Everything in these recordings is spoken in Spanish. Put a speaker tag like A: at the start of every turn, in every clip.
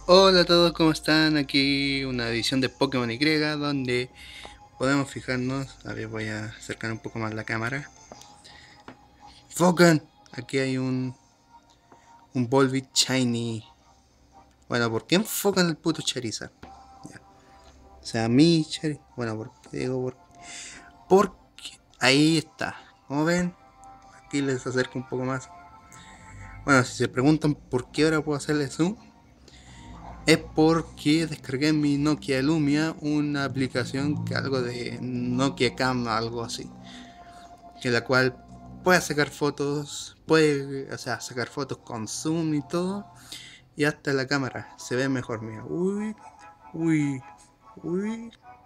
A: Hola a todos, ¿cómo están? Aquí una edición de Pokémon Y donde podemos fijarnos. A ver, voy a acercar un poco más la cámara. ¡Focan! Aquí hay un Volbeat Shiny. Bueno, ¿por qué enfocan el puto Charizard? Ya. O sea, mi Charizard. Bueno, ¿por qué digo por qué? Porque ahí está. Como ven, aquí les acerco un poco más. Bueno, si se preguntan por qué ahora puedo hacerle zoom, es porque descargué en mi Nokia Lumia una aplicación que algo de Nokia Cam, algo así, que la cual puede sacar fotos, puede, o sea, sacar fotos con zoom y todo, y hasta la cámara se ve mejor, mira. Uy, uy, uy,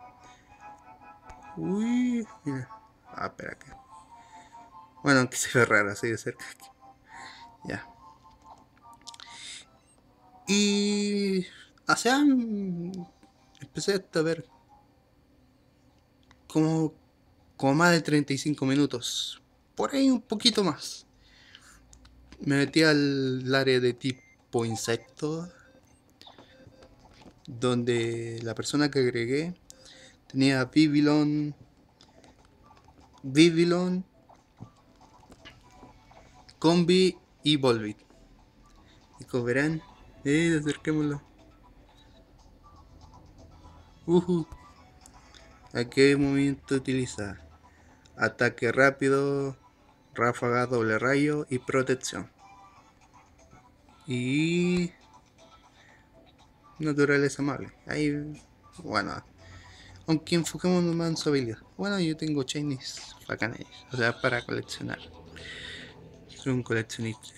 A: uy, mira. Ah, espera que. Bueno, aunque se ve raro así de cerca. Ya. Y. O sea, empecé a ver como más de 35 minutos. Por ahí un poquito más. Me metí al área de tipo insecto, donde la persona que agregué tenía Vivillon, Combi y Volbit. Y como verán, acerquémoslo. ¿A qué movimiento utiliza? Ataque rápido, ráfaga, doble rayo y protección. Y naturaleza amable. Ahí, bueno, aunque enfoquemos más en su habilidad. Bueno, yo tengo Chinese bacanes, o sea, para coleccionar. Soy un coleccionista.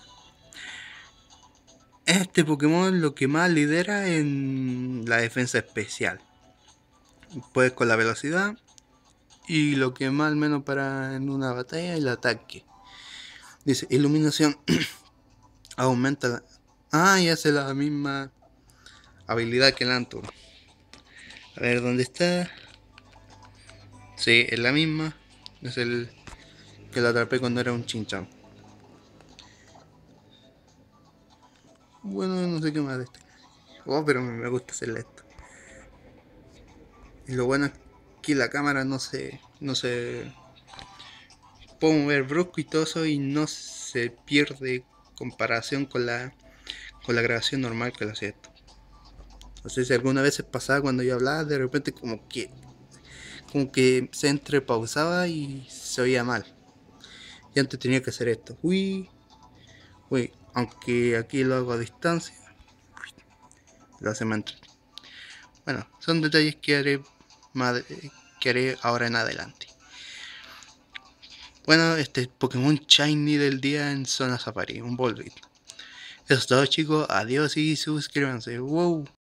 A: Este Pokémon lo que más lidera en la defensa especial. Pues con la velocidad y lo que más al menos para en una batalla el ataque. Dice iluminación aumenta la... Ah, y hace la misma habilidad que el Antur. A ver, ¿dónde está? Sí, es la misma. Es el que lo atrapé cuando era un Chinchón. Bueno, no sé qué más de este. Oh, pero me gusta hacerle esto. Y lo bueno es que la cámara no se puedo mover brusco y todo eso y no se pierde comparación con la grabación normal que lo hacía esto. No sé si alguna vez pasaba cuando yo hablaba, de repente como que se entrepausaba y se oía mal. Y antes tenía que hacer esto. Uy, uy, aunque aquí lo hago a distancia, lo hace más entretenido. Bueno, son detalles que haré ahora en adelante. Bueno, este Pokémon Shiny del día en Zona Safari, un Volbeat. Eso es todo chicos, adiós y suscríbanse. Wow.